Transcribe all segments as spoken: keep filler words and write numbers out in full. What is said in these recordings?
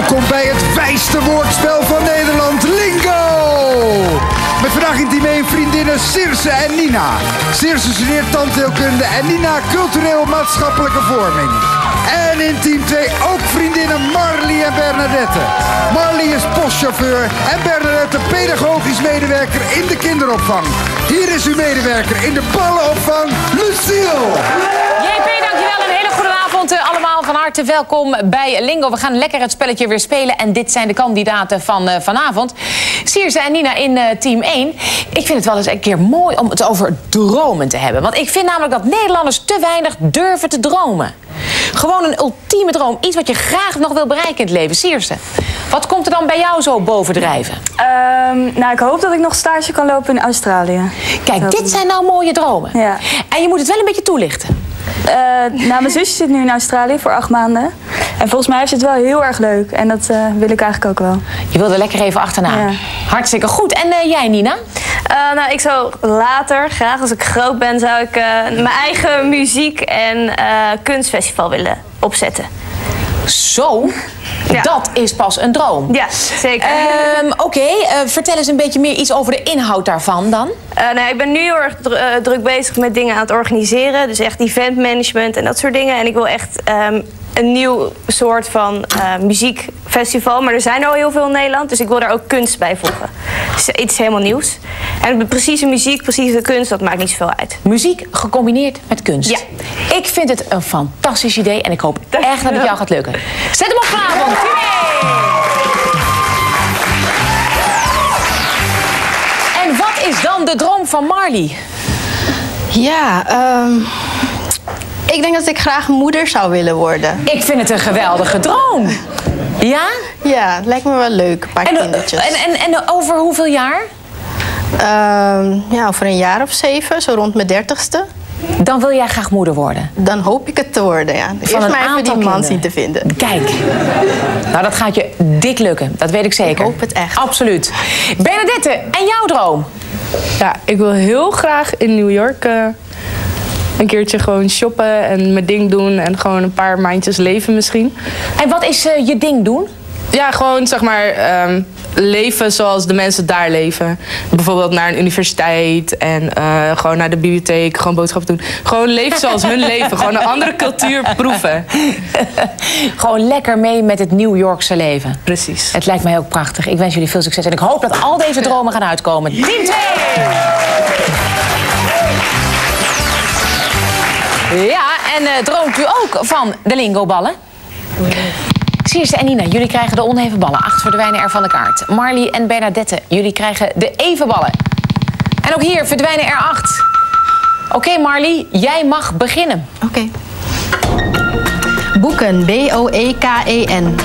Welkom bij het wijste woordspel van Nederland, Lingo! Met vandaag in team één vriendinnen Circe en Nina. Circe studeert tandheelkunde en Nina cultureel-maatschappelijke vorming. En in team twee ook vriendinnen Marley en Bernadette. Marley is postchauffeur en Bernadette pedagogisch medewerker in de kinderopvang. Hier is uw medewerker in de ballenopvang, Lucille. J P, dankjewel. Een hele goede avond uh, allemaal. Van harte welkom bij Lingo. We gaan lekker het spelletje weer spelen. En dit zijn de kandidaten van uh, vanavond. Circe en Nina in uh, team één. Ik vind het wel eens een keer mooi om het over dromen te hebben. Want ik vind namelijk dat Nederlanders te weinig durven te dromen. Gewoon een ultieme droom. Iets wat je graag nog wil bereiken in het leven. Circe, wat komt er dan bij jou zo bovendrijven? Um, nou, ik hoop dat ik nog stage kan lopen in Australië. Kijk, dit zijn nou mooie dromen. Ja. En je moet het wel een beetje toelichten. Uh, nou, mijn zusje zit nu in Australië voor acht maanden. En volgens mij heeft ze het wel heel erg leuk. En dat uh, wil ik eigenlijk ook wel. Je wilde lekker even achterna. Ja. Hartstikke goed. En uh, jij, Nina? Uh, nou, ik zou later, graag als ik groot ben, zou ik uh, mijn eigen muziek- en uh, kunstfestival willen opzetten. Zo? Ja. Dat is pas een droom. Ja, zeker. Um, Oké, okay. uh, vertel eens een beetje meer iets over de inhoud daarvan dan. Uh, nou, ik ben nu heel erg dr uh, druk bezig met dingen aan het organiseren. Dus echt eventmanagement en dat soort dingen. En ik wil echt um, een nieuw soort van uh, muziekfestival. Maar er zijn al heel veel in Nederland, dus ik wil daar ook kunst bij voegen. Dus iets helemaal nieuws. En de precieze muziek, precieze kunst, dat maakt niet zoveel uit. Muziek gecombineerd met kunst. Ja. Ik vind het een fantastisch idee en ik hoop echt dat het jou gaat lukken. Zet hem op vanavond. En wat is dan de droom van Marley? Ja, um, ik denk dat ik graag moeder zou willen worden. Ik vind het een geweldige droom. Ja? Ja, lijkt me wel leuk, een paar en, kindertjes. En, en, en over hoeveel jaar? Um, ja, over een jaar of zeven, zo rond mijn dertigste. Dan wil jij graag moeder worden? Dan hoop ik het te worden, ja. Eerst maar even die man zien te vinden. Kijk, nou dat gaat je dik lukken, dat weet ik zeker. Ik hoop het echt. Absoluut. Bernadette, en jouw droom? Ja, ik wil heel graag in New York uh, een keertje gewoon shoppen en mijn ding doen en gewoon een paar maandjes leven misschien. En wat is uh, je ding doen? Ja, gewoon zeg maar um, leven zoals de mensen daar leven. Bijvoorbeeld naar een universiteit en uh, gewoon naar de bibliotheek, gewoon boodschappen doen. Gewoon leven zoals hun leven, gewoon een andere cultuur proeven. Gewoon lekker mee met het New Yorkse leven. Precies. Het lijkt mij ook prachtig. Ik wens jullie veel succes en ik hoop dat al deze dromen gaan uitkomen. Team twee! Ja, en uh, droomt u ook van de Lingo-ballen? Circe en Nina, jullie krijgen de oneven ballen. Acht verdwijnen er van de kaart. Marley en Bernadette, jullie krijgen de even ballen. En ook hier verdwijnen er acht. Oké, okay, Marley, jij mag beginnen. Oké. Okay. Boeken, B O E K E N.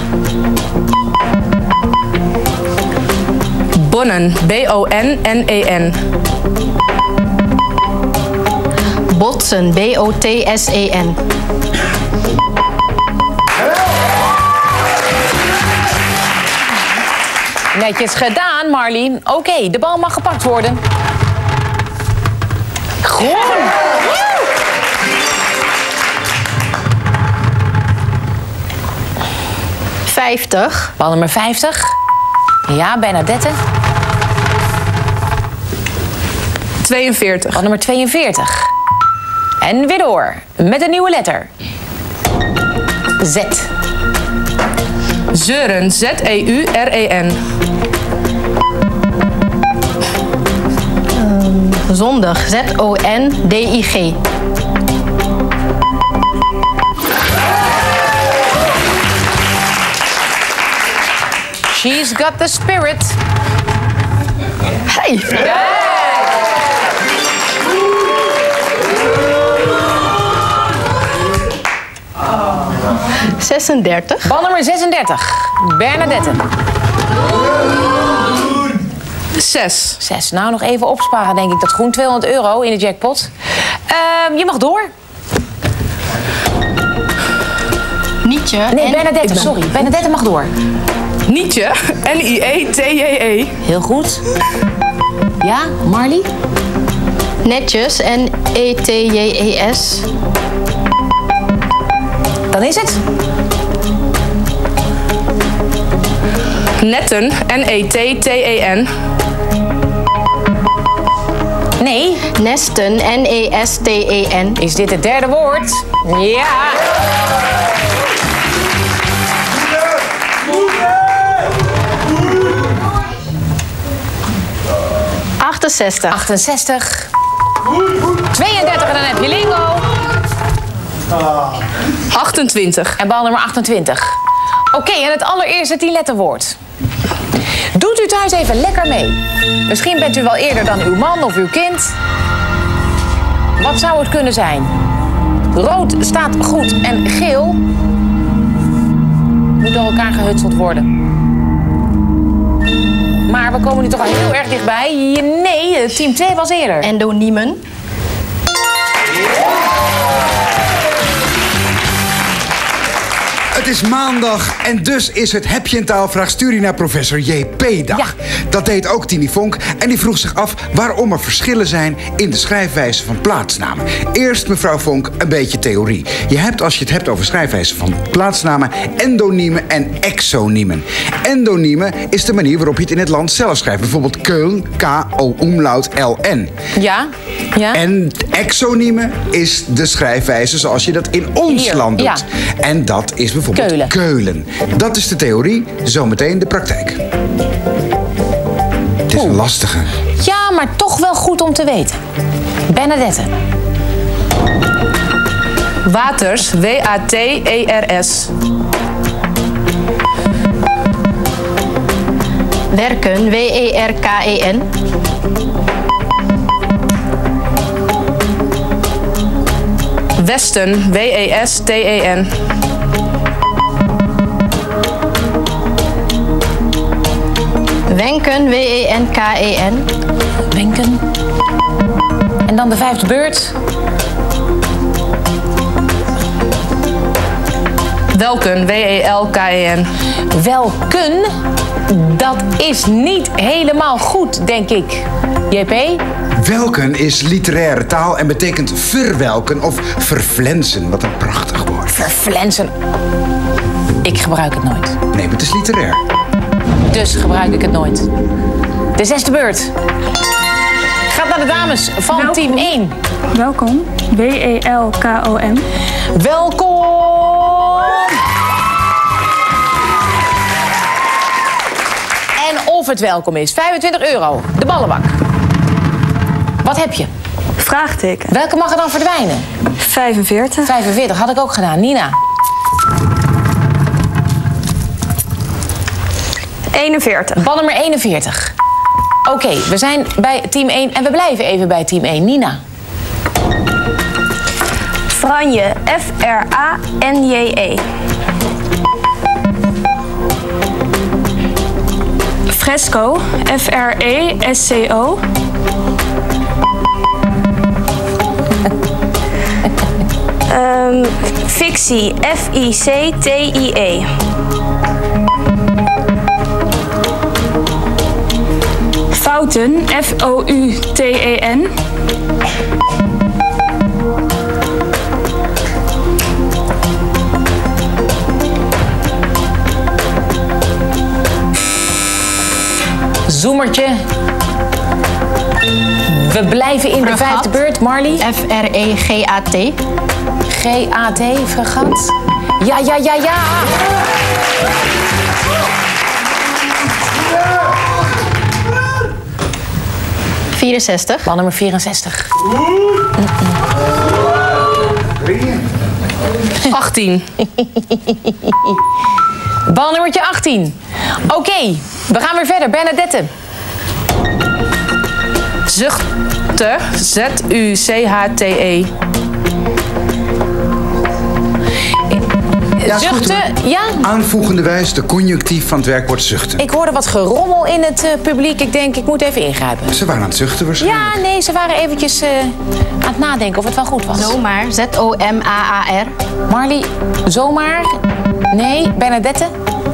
Bonnen, B O N N E N. Botsen, B O T S E N. Netjes gedaan, Marley. Oké, okay, de bal mag gepakt worden. Groen. vijftig. Bal nummer vijftig. Ja, Bernadette. tweeënveertig. Bal nummer tweeënveertig. En weer door. Met een nieuwe letter. Z. Zeuren, Z E U R E N. Um, zondag, Z O N D I G. She's got the spirit. Hey! Yeah. zesendertig. Bal nummer zesendertig. Bernadette. Zes. Zes. Nou, nog even opsparen, denk ik. Dat groen tweehonderd euro in de jackpot. Uh, je mag door. Nietje. Nee, Bernadette, sorry. Bernadette mag door. Nietje. N I E T J E. Heel goed. Ja, Marley? Netjes. N E T J E S. Dan is het. Netten, N E T T E N. Nee. Nesten, N E S T E N. Is dit het derde woord? Ja. achtenzestig. achtenzestig. tweeëndertig en dan heb je lingo. achtentwintig. En bal nummer achtentwintig. Oké, en het allereerste tien-letterwoord. Doet u thuis even lekker mee. Misschien bent u wel eerder dan uw man of uw kind. Wat zou het kunnen zijn? Rood staat goed en geel moet door elkaar gehutseld worden. Maar we komen nu toch al heel erg dichtbij. Nee, team twee was eerder. Endoniemen. Het is maandag en dus is het Heb je een taalvraag? Stuur die naar professor J P-dag. Ja. Dat deed ook Tini Vonk en die vroeg zich af waarom er verschillen zijn in de schrijfwijze van plaatsnamen. Eerst, mevrouw Vonk, een beetje theorie. Je hebt, als je het hebt over schrijfwijze van plaatsnamen, endoniemen en exoniemen. Endoniemen is de manier waarop je het in het land zelf schrijft. Bijvoorbeeld Köln, K O umlaut L N. Ja? Ja? En exoniemen is de schrijfwijze zoals je dat in ons Hier, land doet. ja. En dat is bijvoorbeeld Keulen. Keulen. Dat is de theorie, zometeen de praktijk. Het is een lastige. Ja, maar toch wel goed om te weten. Bernadette. Waters, W A T E R S. Werken, W E R K E N. Westen, W E S T E N. Wenken, W E N K E N. Wenken. En dan de vijfde beurt. Welken, W E L K E N. Welken, dat is niet helemaal goed, denk ik. J P? Welken is literaire taal en betekent verwelken of verflensen. Wat een prachtig woord. Verflensen. Ik gebruik het nooit. Nee, maar het is literair. Dus gebruik ik het nooit. De zesde beurt. Gaat naar de dames van Welkom. team één. Welkom. W E L K O M. Welkom! En of het welkom is. vijfentwintig euro. De ballenbak. Wat heb je? Vraagteken. Welke mag er dan verdwijnen? vijfenveertig. vijfenveertig had ik ook gedaan. Nina. eenenveertig. Bal nummer eenenveertig. Oké, we zijn bij team één en we blijven even bij team één. Nina. Franje, F R A N J E. Fresco. F R E S C O. Um, fictie, F I C T I E. Fouten. F O U T E N. Zoemertje. We blijven in de Fregat. vijfde beurt. Marley. F R E G A T. G A T, fregat. Ja, ja, ja, ja. vierenzestig. Bal nummer vierenzestig. achttien. Bal nummertje achttien. Oké, we gaan weer verder. Bernadette. Zuchten, Z U C H T E. Ja, is goed, Zuchten, ja? Aanvoegende wijs de conjunctief van het werkwoord zuchten. Ik hoorde wat gerommel in het uh, publiek. Ik denk, ik moet even ingrijpen. Ze waren aan het zuchten waarschijnlijk. Ja, nee, ze waren eventjes uh, aan het nadenken of het wel goed was. Zomaar, Z O M A A R. Marley, zomaar? Nee, Bernadette?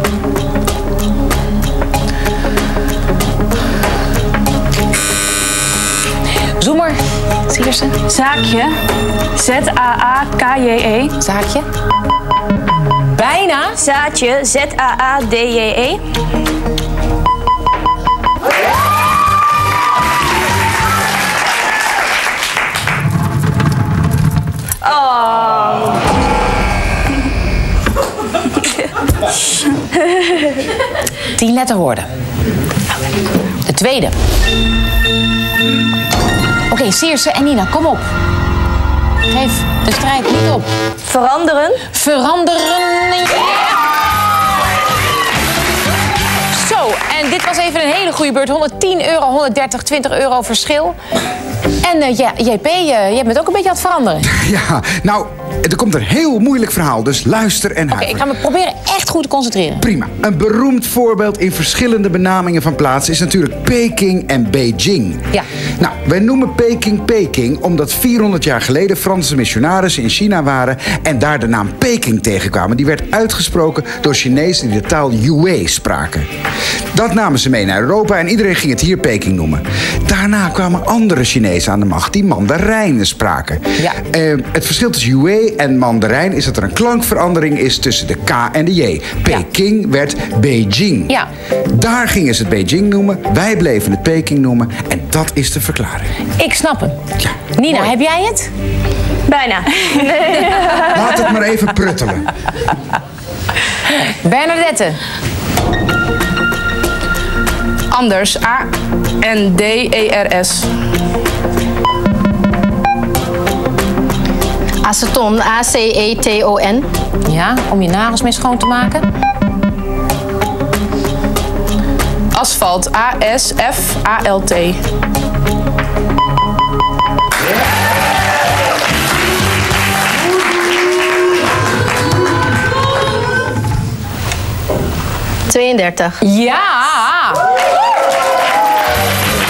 Zoemer, Sierse. Zaakje. Z A A K J E. Zaakje. Bijna. Zaadje, Z A A D J E. Tien letterwoorden. De tweede. Oké, okay, Seerse en Nina, kom op. Geef de strijd niet op. Veranderen. Veranderen. Yeah! Zo, en dit was even een hele goede beurt. honderdtien euro, honderddertig, twintig euro verschil. En uh, ja, J P, uh, jij bent ook een beetje aan het veranderen. Ja, nou, er komt een heel moeilijk verhaal, dus luister en huiver. Oké, ik ga me proberen echt goed te concentreren. Prima. Een beroemd voorbeeld in verschillende benamingen van plaatsen is natuurlijk Peking en Beijing. Ja. Nou, wij noemen Peking Peking omdat vierhonderd jaar geleden Franse missionarissen in China waren en daar de naam Peking tegenkwamen. Die werd uitgesproken door Chinezen die de taal Yue spraken. Dat namen ze mee naar Europa en iedereen ging het hier Peking noemen. Daarna kwamen andere Chinezen aan de macht die Mandarijnen spraken. Ja. Uh, het verschil tussen Yue en Mandarijn is dat er een klankverandering is tussen de K en de J. Peking ja. werd Beijing. Ja. Daar gingen ze het Beijing noemen, wij bleven het Peking noemen en dat is de verklaring. Ik snap hem. Ja, Nina, mooi. heb jij het? Bijna. Laat het maar even pruttelen. Bernadette. Anders. A N D E R S. Aceton. A C E T O N. Ja, om je nagels mee schoon te maken. Asfalt. A S F A L T. tweeëndertig. Ja!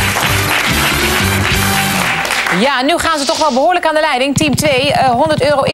Ja, nu gaan ze toch wel behoorlijk aan de leiding. Team twee, uh, honderd euro